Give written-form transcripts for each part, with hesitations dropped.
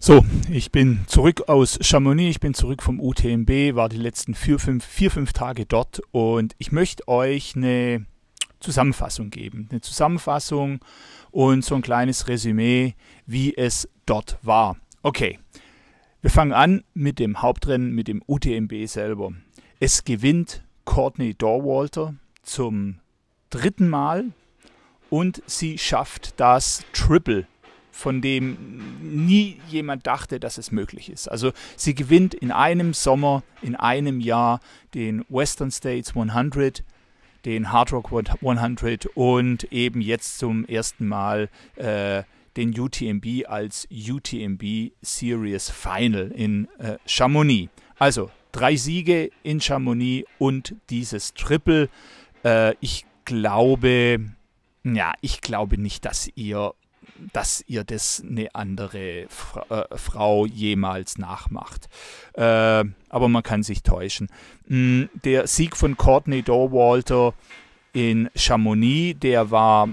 So, ich bin zurück aus Chamonix, ich bin zurück vom UTMB, war die letzten vier, fünf Tage dort und ich möchte euch eine Zusammenfassung geben. Eine Zusammenfassung und so ein kleines Resümee, wie es dort war. Okay, wir fangen an mit dem Hauptrennen, mit dem UTMB selber. Es gewinnt Courtney Dauwalter zum dritten Mal und sie schafft das Triple, von dem nie jemand dachte, dass es möglich ist. Also sie gewinnt in einem Sommer, in einem Jahr den Western States 100, den Hard Rock 100 und eben jetzt zum ersten Mal den UTMB als UTMB Series Final in Chamonix. Also 3 Siege in Chamonix und dieses Triple. Ich glaube nicht, dass ihr das eine andere Frau jemals nachmacht. Aber man kann sich täuschen. Der Sieg von Courtney Dauwalter in Chamonix, der war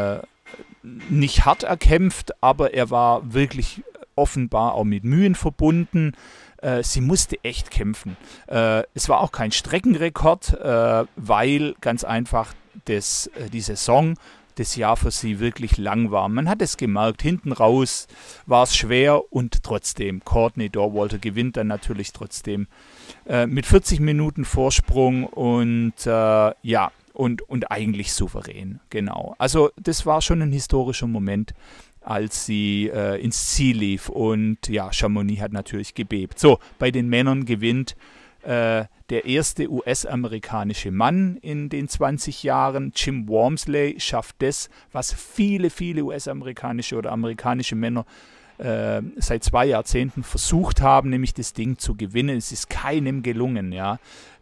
nicht hart erkämpft, aber er war wirklich offenbar auch mit Mühen verbunden. Sie musste echt kämpfen. Es war auch kein Streckenrekord, weil ganz einfach die Saison, das Jahr für sie wirklich lang war. Man hat es gemerkt, hinten raus war es schwer und trotzdem, Courtney Dauwalter gewinnt dann natürlich trotzdem mit 40 Minuten Vorsprung und und eigentlich souverän, genau. Also das war schon ein historischer Moment, als sie ins Ziel lief und ja, Chamonix hat natürlich gebebt. So, bei den Männern gewinnt der erste US-amerikanische Mann in den 20 Jahren, Jim Walmsley, schafft das, was viele US-amerikanische oder amerikanische Männer seit 2 Jahrzehnten versucht haben, nämlich das Ding zu gewinnen. Es ist keinem gelungen. Ja.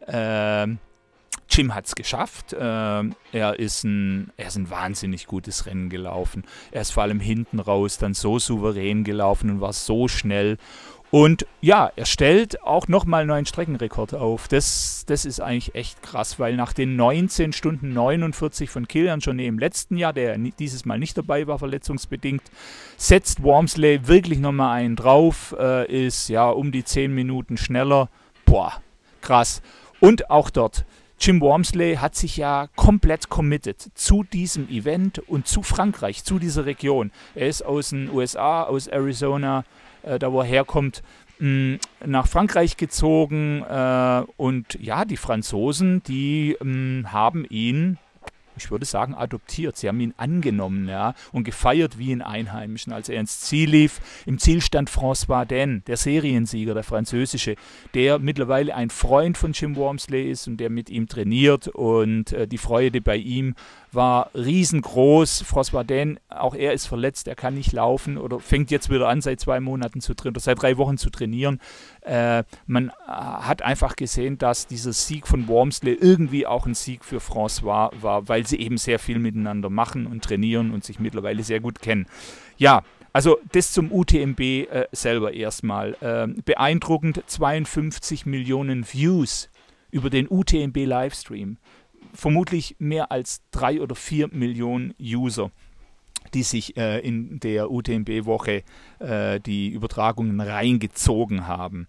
Jim hat es geschafft. Er ist ein wahnsinnig gutes Rennen gelaufen. Er ist vor allem hinten raus dann so souverän gelaufen und war so schnell. Und ja, er stellt auch nochmal einen neuen Streckenrekord auf. Das ist eigentlich echt krass, weil nach den 19 Stunden 49 von Kilian Jornet im letzten Jahr, der dieses Mal nicht dabei war, verletzungsbedingt, setzt Walmsley wirklich nochmal einen drauf, ist ja um die 10 Minuten schneller. Boah, krass. Und auch dort, Jim Walmsley hat sich ja komplett committed zu diesem Event und zu Frankreich, zu dieser Region. Er ist aus den USA, aus Arizona, da wo er herkommt, nach Frankreich gezogen und ja, die Franzosen, die haben ihn, ich würde sagen, adoptiert. Sie haben ihn angenommen, ja, und gefeiert wie einen Einheimischen, als er ins Ziel lief. Im Ziel stand François Dain, der Seriensieger, der französische, der mittlerweile ein Freund von Jim Walmsley ist und der mit ihm trainiert und die Freude bei ihm war riesengroß. François Dain, auch er ist verletzt, er kann nicht laufen oder fängt jetzt wieder an, seit 2 Monaten zu trainieren, oder seit 3 Wochen zu trainieren. Man hat einfach gesehen, dass dieser Sieg von Walmsley irgendwie auch ein Sieg für François war, weil sie eben sehr viel miteinander machen und trainieren und sich mittlerweile sehr gut kennen. Ja, also das zum UTMB selber erstmal. Beeindruckend, 52 Millionen Views über den UTMB-Livestream. Vermutlich mehr als 3 oder 4 Millionen User, die sich in der UTMB-Woche die Übertragungen reingezogen haben.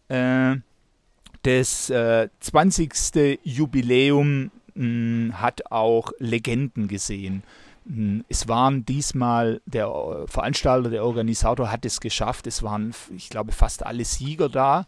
Das 20. Jubiläum hat auch Legenden gesehen. Es waren diesmal, der Veranstalter, der Organisator hat es geschafft, es waren, ich glaube, fast alle Sieger da,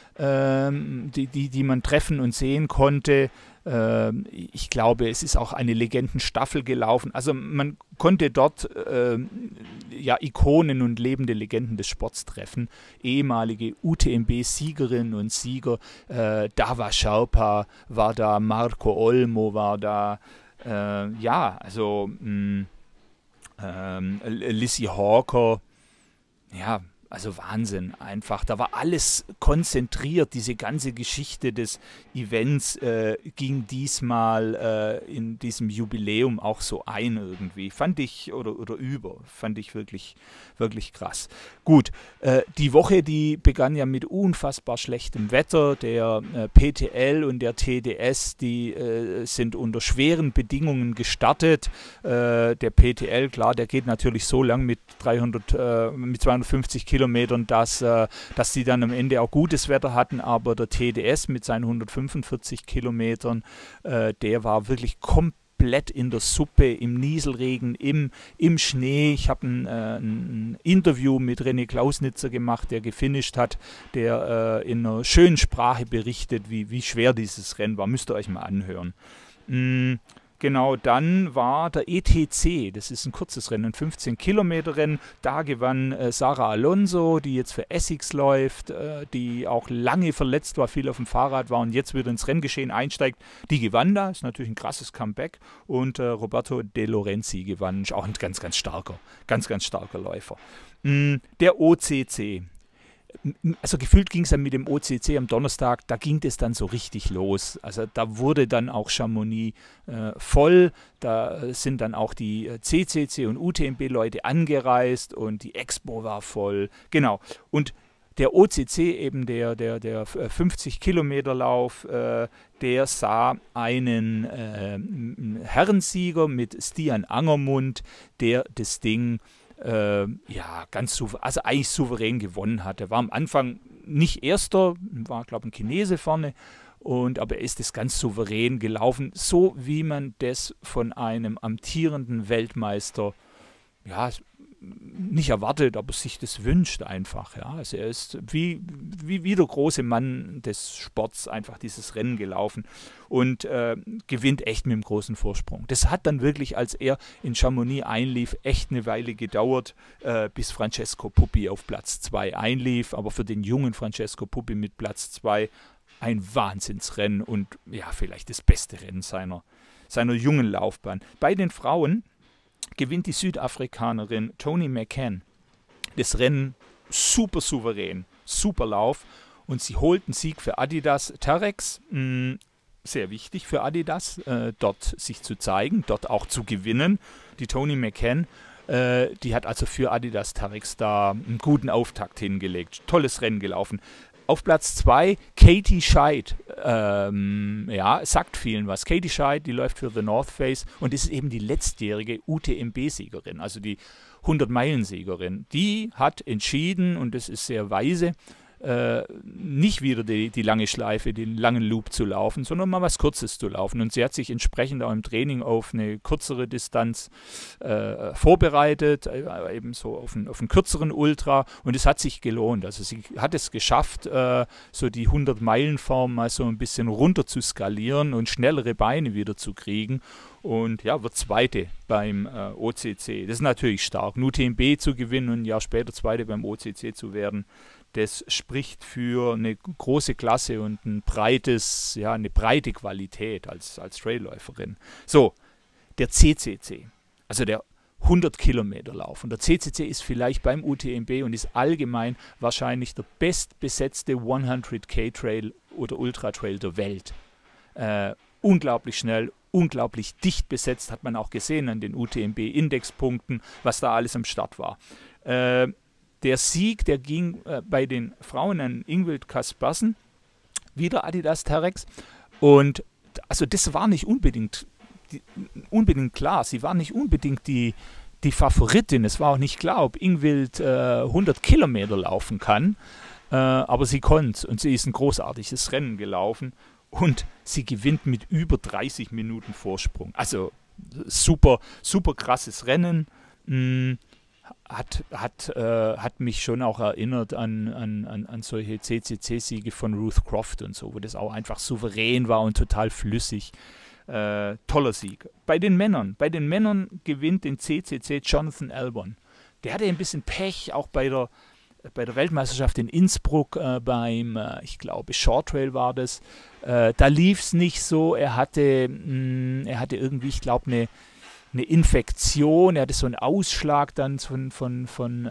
die man treffen und sehen konnte. Ich glaube, es ist auch eine Legendenstaffel gelaufen. Also man konnte dort Ikonen und lebende Legenden des Sports treffen. Ehemalige UTMB-Siegerinnen und Sieger. Dava Sherpa war da, Marco Olmo war da. Lizzie Hawker. Ja, also Wahnsinn einfach. Da war alles konzentriert. Diese ganze Geschichte des Events ging diesmal in diesem Jubiläum auch so ein irgendwie. Fand ich, oder fand ich wirklich, wirklich krass. Gut, die Woche, die begann ja mit unfassbar schlechtem Wetter. Der PTL und der TDS, die sind unter schweren Bedingungen gestartet. Der PTL, klar, der geht natürlich so lang mit 250 Kilometer Kilometern, dass sie dann am Ende auch gutes Wetter hatten, aber der TDS mit seinen 145 Kilometern, der war wirklich komplett in der Suppe, im Nieselregen, im Schnee. Ich habe ein Interview mit René Klausnitzer gemacht, der gefinisht hat, der in einer schönen Sprache berichtet, wie schwer dieses Rennen war. Müsst ihr euch mal anhören. Genau, dann war der ETC, das ist ein kurzes Rennen, ein 15-Kilometer-Rennen. Da gewann Sara Alonso, die jetzt für Essex läuft, die auch lange verletzt war, viel auf dem Fahrrad war und jetzt wieder ins Renngeschehen einsteigt. Die gewann da, ist natürlich ein krasses Comeback. Und Roberto De Lorenzi gewann, ist auch ein ganz, ganz starker Läufer. Der OCC. Also gefühlt ging es dann mit dem OCC am Donnerstag, da ging das dann so richtig los. Also da wurde dann auch Chamonix voll, da sind dann auch die CCC und UTMB-Leute angereist und die Expo war voll. Genau, und der OCC, eben der 50-Kilometer-Lauf, der sah einen Herrensieger mit Stian Angermund, der das Ding ganz souverän, also eigentlich souverän gewonnen hat. Er war am Anfang nicht Erster, war, glaube ich, ein Chinese vorne, aber er ist das ganz souverän gelaufen, so wie man das von einem amtierenden Weltmeister nicht erwartet, aber sich das wünscht einfach. Ja. Also er ist wie der große Mann des Sports einfach dieses Rennen gelaufen und gewinnt echt mit einem großen Vorsprung. Das hat dann wirklich, als er in Chamonix einlief, echt eine Weile gedauert, bis Francesco Puppi auf Platz 2 einlief, aber für den jungen Francesco Puppi mit Platz 2 ein Wahnsinnsrennen und ja, vielleicht das beste Rennen seiner jungen Laufbahn. Bei den Frauen gewinnt die Südafrikanerin Toni McCann das Rennen super souverän, super Lauf und sie holt einen Sieg für Adidas Terrex. Sehr wichtig für Adidas, dort sich zu zeigen, dort auch zu gewinnen. Die Toni McCann, die hat also für Adidas Terrex da einen guten Auftakt hingelegt. Tolles Rennen gelaufen. Auf Platz 2 Katie Scheidt, sagt vielen was. Katie Scheidt, die läuft für The North Face und ist eben die letztjährige UTMB-Siegerin, also die 100-Meilen-Siegerin. Die hat entschieden, und das ist sehr weise, nicht wieder die lange Schleife, den langen Loop zu laufen, sondern mal was Kurzes zu laufen. Und sie hat sich entsprechend auch im Training auf eine kürzere Distanz vorbereitet, eben so auf einen kürzeren Ultra, und es hat sich gelohnt. Also sie hat es geschafft, so die 100-Meilen-Form mal so ein bisschen runter zu skalieren und schnellere Beine wieder zu kriegen. Und ja, wird Zweite beim OCC. Das ist natürlich stark. Ein UTMB zu gewinnen und ein Jahr später Zweite beim OCC zu werden, das spricht für eine große Klasse und eine breite Qualität als Trailläuferin. So, der CCC, also der 100-Kilometer-Lauf. Und der CCC ist vielleicht beim UTMB und ist allgemein wahrscheinlich der bestbesetzte 100K-Trail oder Ultra-Trail der Welt. Unglaublich schnell, unglaublich dicht besetzt, hat man auch gesehen an den UTMB-Indexpunkten, was da alles am Start war. Der Sieg, der ging bei den Frauen an Ingvild Kaspersen, wieder Adidas Terrex. Und also das war nicht unbedingt klar. Sie war nicht unbedingt die Favoritin. Es war auch nicht klar, ob Ingvild 100 Kilometer laufen kann. Aber sie konnte, und sie ist ein großartiges Rennen gelaufen. Und sie gewinnt mit über 30 Minuten Vorsprung. Also super, super krasses Rennen. Hat mich schon auch erinnert an solche CCC-Siege von Ruth Croft und so, wo das auch einfach souverän war und total flüssig. Toller Sieg. Bei den Männern gewinnt den CCC Jonathan Albon. Der hatte ein bisschen Pech, auch bei der Weltmeisterschaft in Innsbruck ich glaube, Short Trail war das. Da lief es nicht so. Er hatte irgendwie, ich glaube, eine Infektion, er hatte so einen Ausschlag dann von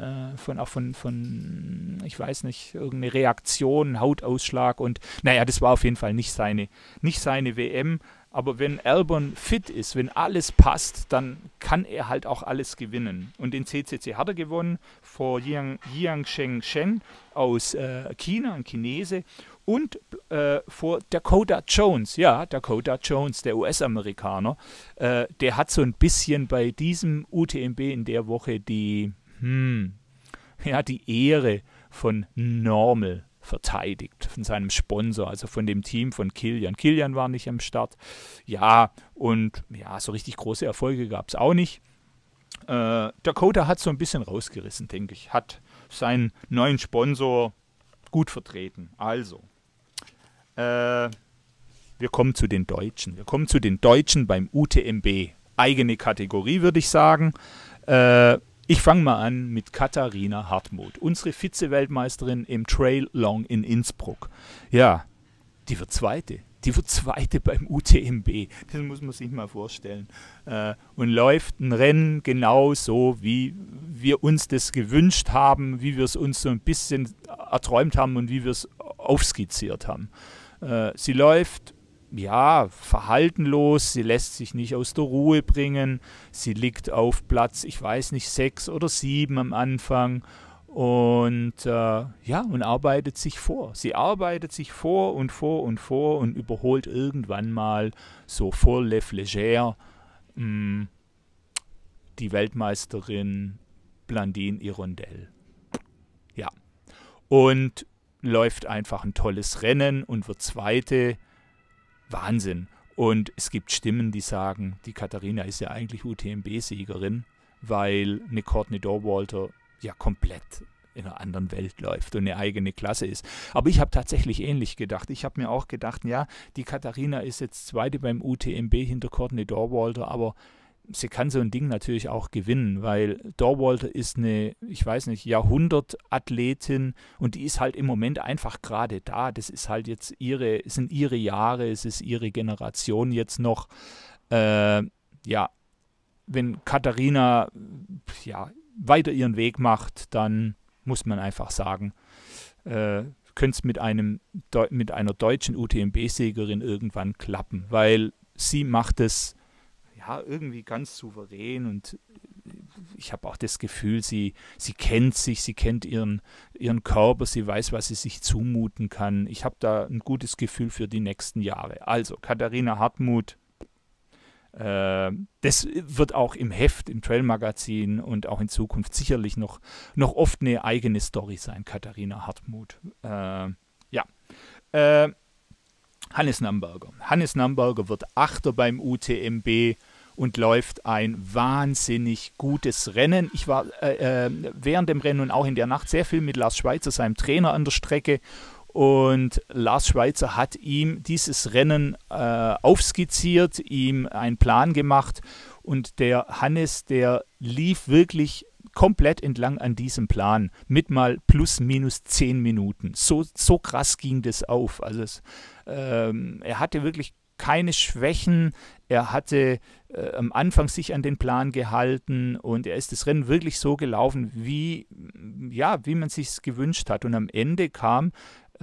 ich weiß nicht, irgendeine Reaktion, Hautausschlag, und naja, das war auf jeden Fall nicht seine WM, aber wenn Albon fit ist, wenn alles passt, dann kann er halt auch alles gewinnen. Und den CCC hat er gewonnen vor Jiangsheng Shen aus China, ein Chinese, und vor Dakota Jones, Dakota Jones, der US-Amerikaner, der hat so ein bisschen bei diesem UTMB in der Woche die ja, die Ehre von Normal verteidigt, von seinem Sponsor, also von dem Team von Kilian. Kilian war nicht am Start. Ja, und ja, so richtig große Erfolge gab es auch nicht. Dakota hat so ein bisschen rausgerissen, denke ich. Hat seinen neuen Sponsor gut vertreten. Also, wir kommen zu den Deutschen. Wir kommen zu den Deutschen beim UTMB. Eigene Kategorie, würde ich sagen. Ich fange mal an mit Katharina Hartmut, unsere Vize-Weltmeisterin im Trail Long in Innsbruck. Ja, die wird Zweite. Die wird Zweite beim UTMB. Das muss man sich mal vorstellen. Und läuft ein Rennen genau so, wie wir uns das gewünscht haben, wie wir es uns so ein bisschen erträumt haben und wie wir es aufskizziert haben. Sie läuft ja, verhaltenlos, sie lässt sich nicht aus der Ruhe bringen, sie liegt auf Platz, ich weiß nicht, 6 oder 7 am Anfang und ja, und arbeitet sich vor. Sie arbeitet sich vor und vor und vor und überholt irgendwann mal so vor Le Flégère die Weltmeisterin Blandine Hirondelle. Ja, und läuft einfach ein tolles Rennen und wird Zweite. Wahnsinn. Und es gibt Stimmen, die sagen, die Katharina ist ja eigentlich UTMB-Siegerin, weil eine Courtney Dauwalter ja komplett in einer anderen Welt läuft und eine eigene Klasse ist. Aber ich habe tatsächlich ähnlich gedacht. Ich habe mir auch gedacht, ja, die Katharina ist jetzt Zweite beim UTMB hinter Courtney Dauwalter, aber sie kann so ein Ding natürlich auch gewinnen, weil Dauwalter ist eine, ich weiß nicht, Jahrhundertathletin und die ist halt im Moment einfach gerade da. Das ist halt jetzt sind ihre Jahre, es ist ihre Generation jetzt noch. Ja, wenn Katharina ja, weiter ihren Weg macht, dann muss man einfach sagen, könnte es mit einer deutschen UTMB-Siegerin irgendwann klappen, weil sie macht es ja, irgendwie ganz souverän und ich habe auch das Gefühl, sie kennt sich, sie kennt ihren Körper, sie weiß, was sie sich zumuten kann. Ich habe da ein gutes Gefühl für die nächsten Jahre. Also, Katharina Hartmut, das wird auch im Heft, im Trail-Magazin und auch in Zukunft sicherlich noch oft eine eigene Story sein, Katharina Hartmut. Ja. Hannes Namberger. Hannes Namberger wird Achter beim UTMB und läuft ein wahnsinnig gutes Rennen. Ich war während dem Rennen und auch in der Nacht sehr viel mit Lars Schweitzer, seinem Trainer, an der Strecke. Und Lars Schweitzer hat ihm dieses Rennen aufskizziert, ihm einen Plan gemacht. Und der Hannes, der lief wirklich komplett entlang an diesem Plan mit mal plus minus 10 Minuten. So krass ging das auf. Also er hatte wirklich keine Schwächen. Er hatte am Anfang sich an den Plan gehalten und er ist das Rennen wirklich so gelaufen, wie man es sich gewünscht hat. Und am Ende kam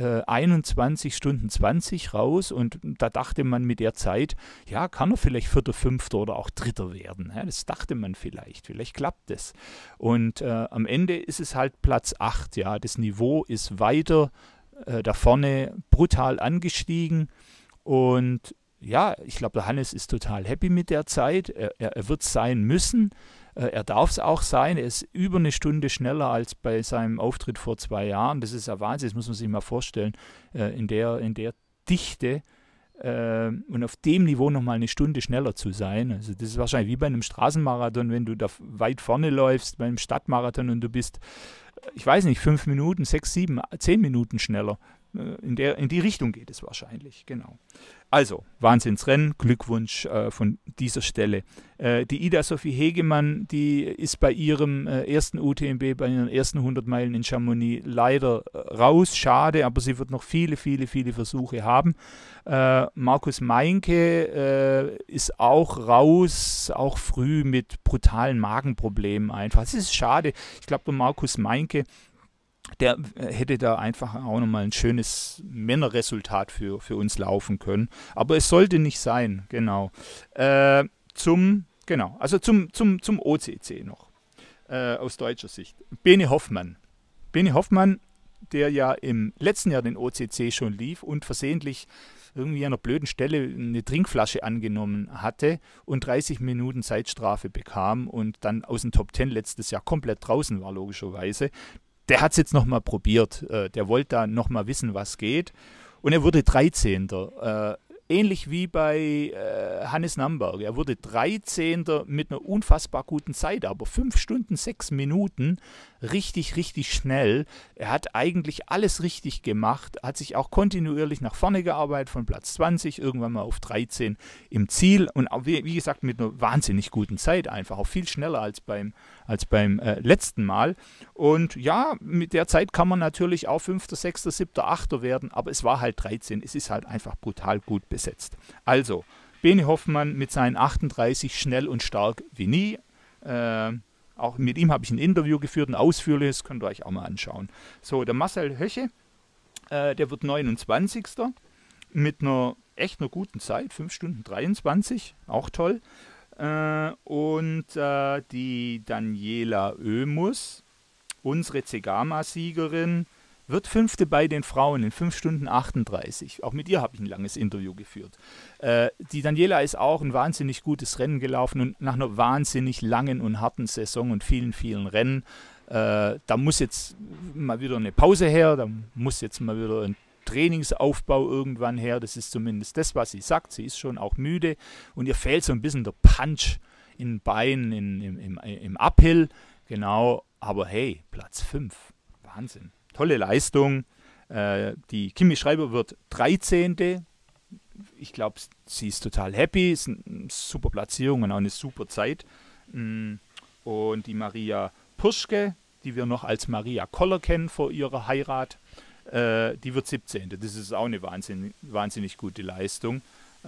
21 Stunden 20 raus und da dachte man mit der Zeit, ja, kann er vielleicht 4., 5. oder auch 3. werden. Ja, das dachte man vielleicht klappt es. Und am Ende ist es halt Platz 8. Ja, das Niveau ist weiter da vorne brutal angestiegen und ja, ich glaube, der Hannes ist total happy mit der Zeit. Er wird es sein müssen. Er darf es auch sein. Er ist über eine Stunde schneller als bei seinem Auftritt vor 2 Jahren. Das ist ja Wahnsinn, das muss man sich mal vorstellen. In der Dichte und auf dem Niveau nochmal eine Stunde schneller zu sein. Also das ist wahrscheinlich wie bei einem Straßenmarathon, wenn du da weit vorne läufst, bei einem Stadtmarathon und du bist, ich weiß nicht, 5 Minuten, 6, 7, 10 Minuten schneller. In die Richtung geht es wahrscheinlich, genau. Also, Wahnsinnsrennen, Glückwunsch von dieser Stelle. Die Ida Sophie Hegemann, die ist bei ihrem ersten UTMB, bei ihren ersten 100 Meilen in Chamonix leider raus, schade, aber sie wird noch viele Versuche haben. Markus Meinke ist auch raus, auch früh mit brutalen Magenproblemen einfach. Es ist schade, ich glaube, der Markus Meinke, der hätte da einfach auch nochmal ein schönes Männerresultat für uns laufen können. Aber es sollte nicht sein, genau. Zum OCC noch, aus deutscher Sicht. Bene Hoffmann. Bene Hoffmann, der ja im letzten Jahr den OCC schon lief und versehentlich irgendwie an einer blöden Stelle eine Trinkflasche angenommen hatte und 30 Minuten Zeitstrafe bekam und dann aus dem Top 10 letztes Jahr komplett draußen war, logischerweise. der hat es jetzt nochmal probiert. Der wollte da nochmal wissen, was geht. Und er wurde 13. Ähnlich wie bei Hannes Namberg. Er wurde 13. mit einer unfassbar guten Zeit, aber 5 Stunden, 6 Minuten, richtig, richtig schnell. Er hat eigentlich alles richtig gemacht, hat sich auch kontinuierlich nach vorne gearbeitet, von Platz 20 irgendwann mal auf 13 im Ziel und auch, wie gesagt, mit einer wahnsinnig guten Zeit einfach, auch viel schneller als beim letzten Mal. Und ja, mit der Zeit kann man natürlich auch 5., 6., 7., 8. werden, aber es war halt 13. Es ist halt einfach brutal gut besetzt. Also, Bene Hoffmann mit seinen 38 schnell und stark wie nie. Auch mit ihm habe ich ein Interview geführt, ein ausführliches, könnt ihr euch auch mal anschauen. So, der Marcel Höche, der wird 29. mit einer echt einer guten Zeit, 5 Stunden 23, auch toll. Und die Daniela Oemus, unsere Zegama-Siegerin, wird 5. bei den Frauen in 5 Stunden 38. Auch mit ihr habe ich ein langes Interview geführt. Die Daniela ist auch ein wahnsinnig gutes Rennen gelaufen und nach einer wahnsinnig langen und harten Saison und vielen, vielen Rennen, da muss jetzt mal wieder eine Pause her, da muss jetzt mal wieder ein Trainingsaufbau irgendwann her. Das ist zumindest das, was sie sagt. Sie ist schon auch müde und ihr fehlt so ein bisschen der Punch in den Beinen, im Uphill. Genau, aber hey, Platz 5. Wahnsinn. Tolle Leistung. Die Kimi Schreiber wird 13. Ich glaube, sie ist total happy. Ist eine super Platzierung und auch eine super Zeit. Und die Maria Purschke, die wir noch als Maria Koller kennen vor ihrer Heirat, die wird 17. Das ist auch eine wahnsinnig gute Leistung.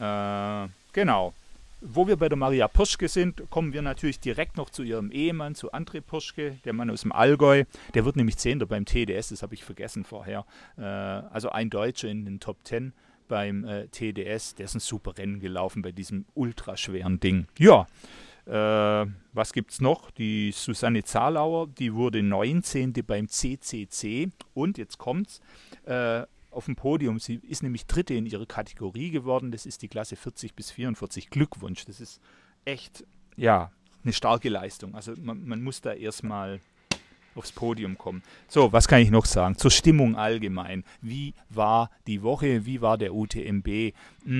Genau. Wo wir bei der Maria Purschke sind, kommen wir natürlich direkt noch zu ihrem Ehemann, zu André Purschke, der Mann aus dem Allgäu. Der wird nämlich 10. beim TDS, das habe ich vergessen vorher. Also ein Deutscher in den Top 10 beim TDS. Der ist ein super Rennen gelaufen bei diesem ultraschweren Ding. Ja, was gibt es noch? Die Susanne Zahlauer, die wurde 19. beim CCC. Und jetzt kommt's. Auf dem Podium. Sie ist nämlich 3. in ihrer Kategorie geworden. Das ist die Klasse 40 bis 44. Glückwunsch. Das ist echt, ja, eine starke Leistung. Also man muss da erstmal aufs Podium kommen. So, was kann ich noch sagen? Zur Stimmung allgemein. Wie war die Woche? Wie war der UTMB?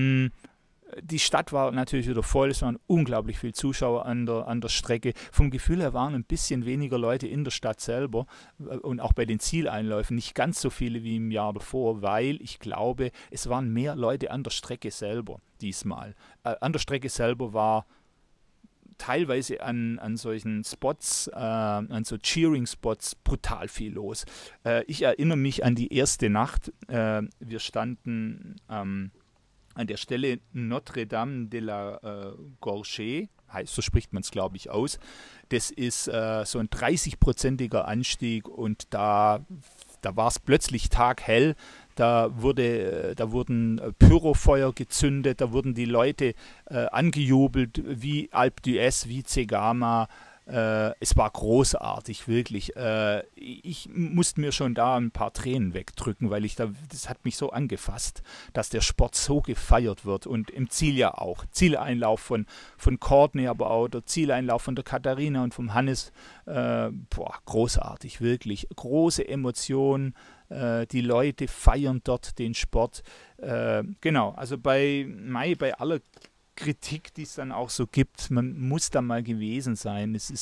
Die Stadt war natürlich wieder voll, es waren unglaublich viele Zuschauer an der Strecke. Vom Gefühl her waren ein bisschen weniger Leute in der Stadt selber und auch bei den Zieleinläufen nicht ganz so viele wie im Jahr davor, weil ich glaube, es waren mehr Leute an der Strecke selber diesmal. An der Strecke selber war teilweise an solchen Spots, an so Cheering-Spots brutal viel los. Ich erinnere mich an die erste Nacht. Wir standen an der Stelle Notre-Dame de la Gorge, so spricht man es, glaube ich, aus. Das ist so ein 30-prozentiger Anstieg und da war es plötzlich taghell. Da wurden Pyrofeuer gezündet, da wurden die Leute angejubelt, wie Alpe d'Huez, wie Zegama. Es war großartig, wirklich. Ich musste mir schon da ein paar Tränen wegdrücken, weil das hat mich so angefasst, dass der Sport so gefeiert wird und im Ziel ja auch. Zieleinlauf von Courtney, aber auch der Zieleinlauf von der Katharina und vom Hannes. Großartig, wirklich. Große Emotionen. Die Leute feiern dort den Sport. Genau, also bei aller Kritik, die es dann auch so gibt, man muss da mal gewesen sein. Es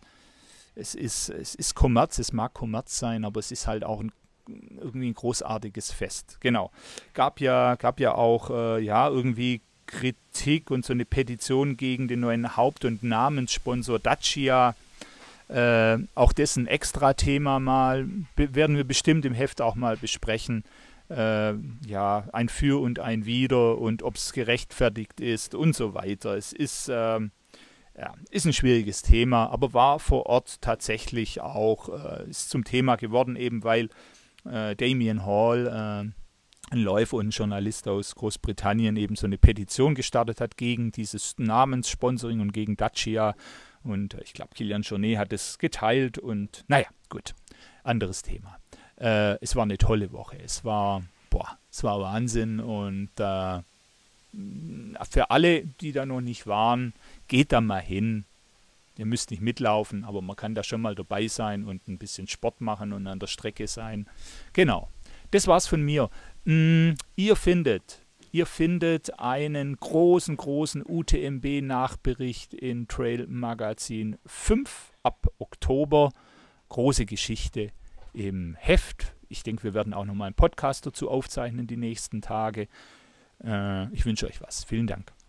ist Kommerz, es mag Kommerz sein, aber es ist halt auch irgendwie ein großartiges Fest. Genau. Gab ja auch irgendwie Kritik und so eine Petition gegen den neuen Haupt- und Namenssponsor Dacia. Auch das ein Extra-Thema mal, werden wir bestimmt im Heft auch mal besprechen. Ein Für und ein Wider und ob es gerechtfertigt ist und so weiter. Es ist ein schwieriges Thema, aber war vor Ort tatsächlich auch ist zum Thema geworden, eben weil Damien Hall, ein Läufer und ein Journalist aus Großbritannien, eben so eine Petition gestartet hat gegen dieses Namenssponsoring und gegen Dacia. Und ich glaube, Kilian Jornet hat es geteilt und naja, gut, anderes Thema. Es war eine tolle Woche. Es war Wahnsinn und für alle, die da noch nicht waren, geht da mal hin. Ihr müsst nicht mitlaufen, aber man kann da schon mal dabei sein und ein bisschen Sport machen und an der Strecke sein. Genau, das war's von mir. Ihr findet einen großen UTMB-Nachbericht in Trail Magazin 5 ab Oktober. Große Geschichte im Heft. Ich denke, wir werden auch nochmal einen Podcast dazu aufzeichnen die nächsten Tage. Ich wünsche euch was. Vielen Dank.